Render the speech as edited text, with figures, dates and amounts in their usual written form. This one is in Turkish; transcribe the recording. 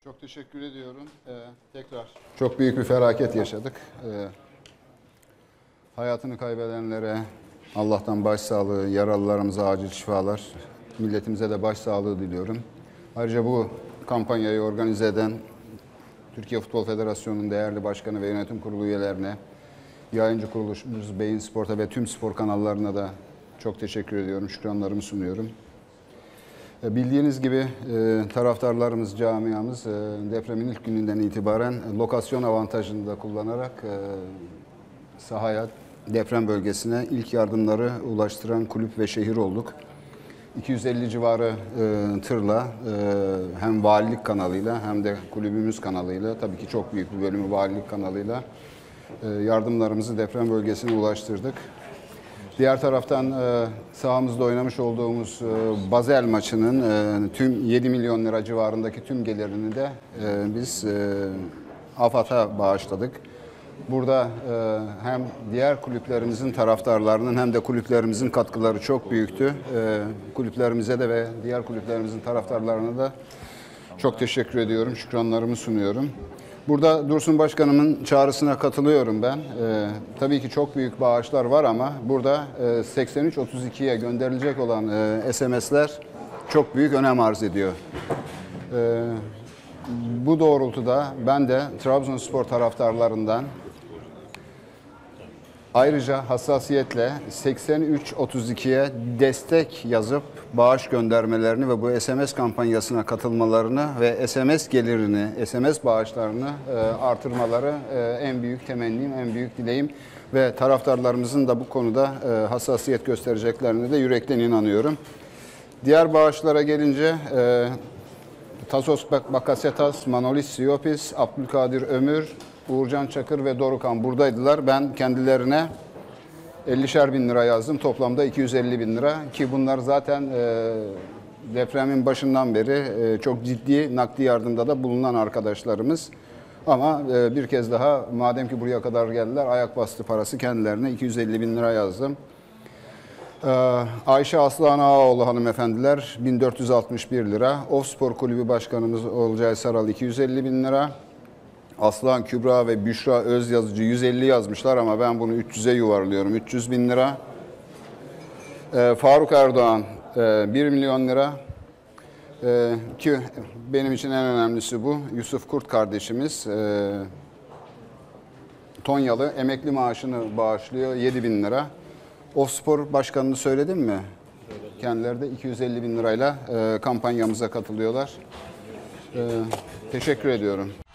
Çok teşekkür ediyorum. Tekrar çok büyük bir felaket yaşadık. Hayatını kaybedenlere Allah'tan başsağlığı, yaralılarımıza acil şifalar, milletimize de başsağlığı diliyorum. Ayrıca bu kampanyayı organize eden Türkiye Futbol Federasyonu'nun değerli başkanı ve yönetim kurulu üyelerine, yayıncı kuruluşumuz Beyin Sport'a ve tüm spor kanallarına da çok teşekkür ediyorum, şükranlarımı sunuyorum. Bildiğiniz gibi taraftarlarımız, camiamız depremin ilk gününden itibaren lokasyon avantajını da kullanarak sahaya, deprem bölgesine ilk yardımları ulaştıran kulüp ve şehir olduk. 250 civarı tırla hem valilik kanalıyla hem de kulübümüz kanalıyla, tabii ki çok büyük bir bölümü valilik kanalıyla yardımlarımızı deprem bölgesine ulaştırdık. Diğer taraftan sahamızda oynamış olduğumuz Basel maçının tüm 7 milyon lira civarındaki tüm gelirini de biz AFAD'a bağışladık. Burada hem diğer kulüplerimizin taraftarlarının hem de kulüplerimizin katkıları çok büyüktü. Kulüplerimize de ve diğer kulüplerimizin taraftarlarına da çok teşekkür ediyorum, şükranlarımı sunuyorum. Burada Dursun Başkanımın çağrısına katılıyorum ben. Tabii ki çok büyük bağışlar var ama burada 8332'ye gönderilecek olan SMS'ler çok büyük önem arz ediyor. Bu doğrultuda ben de Trabzonspor taraftarlarından ayrıca hassasiyetle 8332'ye destek yazıp bağış göndermelerini ve bu SMS kampanyasına katılmalarını ve SMS gelirini, SMS bağışlarını artırmaları en büyük temennim, en büyük dileğim ve taraftarlarımızın da bu konuda hassasiyet göstereceklerine de yürekten inanıyorum. Diğer bağışlara gelince Tasos Bakasetas, Manolis Siopis, Abdülkadir Ömür, Uğurcan Çakır ve Dorukan buradaydılar. Ben kendilerine 50'şer bin lira yazdım. Toplamda 250 bin lira ki bunlar zaten depremin başından beri çok ciddi nakdi yardımda da bulunan arkadaşlarımız. Ama bir kez daha madem ki buraya kadar geldiler ayak bastı parası kendilerine 250 bin lira yazdım. Ayşe Aslan Ağaoğlu hanımefendiler 1461 lira. Ofspor Kulübü Başkanımız Olcay Saral 250 bin lira. Aslan Kübra ve Büşra Özyazıcı 150 yazmışlar ama ben bunu 300'e yuvarlıyorum. 300 bin lira. Faruk Erdoğan 1 milyon lira. Ki benim için en önemlisi bu. Yusuf Kurt kardeşimiz Tonyalı emekli maaşını bağışlıyor 7 bin lira. Ofspor Başkanı'nı söyledim mi? Kendileri de 250 bin lirayla kampanyamıza katılıyorlar. Teşekkür ediyorum.